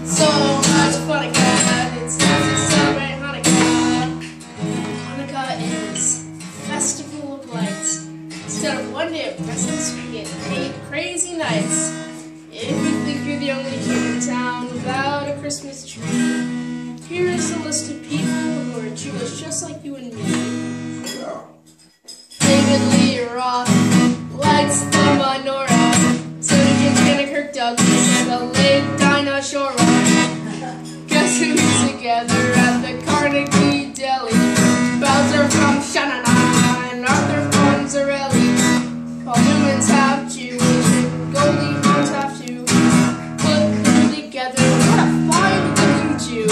So much fun again. It's time to celebrate Hanukkah. Hanukkah is a festival of lights. Instead of one day of presents, we get 8 crazy nights. If you think you're the only kid in town without a Christmas tree, here is a list of people who are Jewish just like you and me. David Lee Roth lights the menorah. So did Janet Kirk Douglas and the late Dinah Shore. Guess who's together at the Carnegie Deli? Bowser from Shanana and Arthur Fonzarelli. Paul Newman's half Jewish and Goldie Hawn's half Jew. Put them together, what a fine-looking Jew.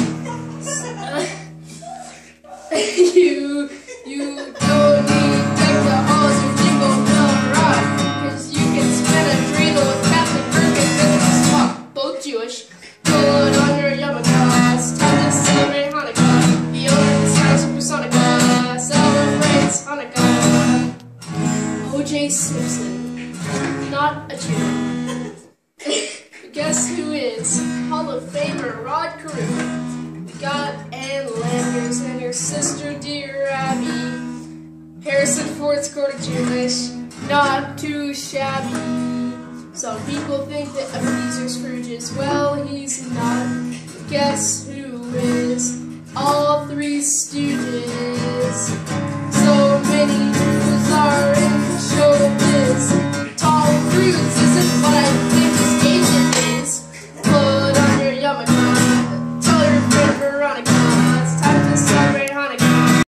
You don't need deck the halls or jingle bell rock, 'cause you can spin a dreidel with Captain Kirk and Mrs. Spock, both Jewish. Put on your yarmulke, it's time to celebrate Hanukkah. The owner of the Sky Supersonica celebrates Hanukkah. O.J. Simpson, not a Jew. Guess who is? Hall of Famer Rod Carew. We got Ann Landers and her sister dear Abby. Harrison Ford's quarter Jewish, not too shabby. Some people think that Ebenezer Scrooge is, well, he's not. Guess who is? All 3 Stooges.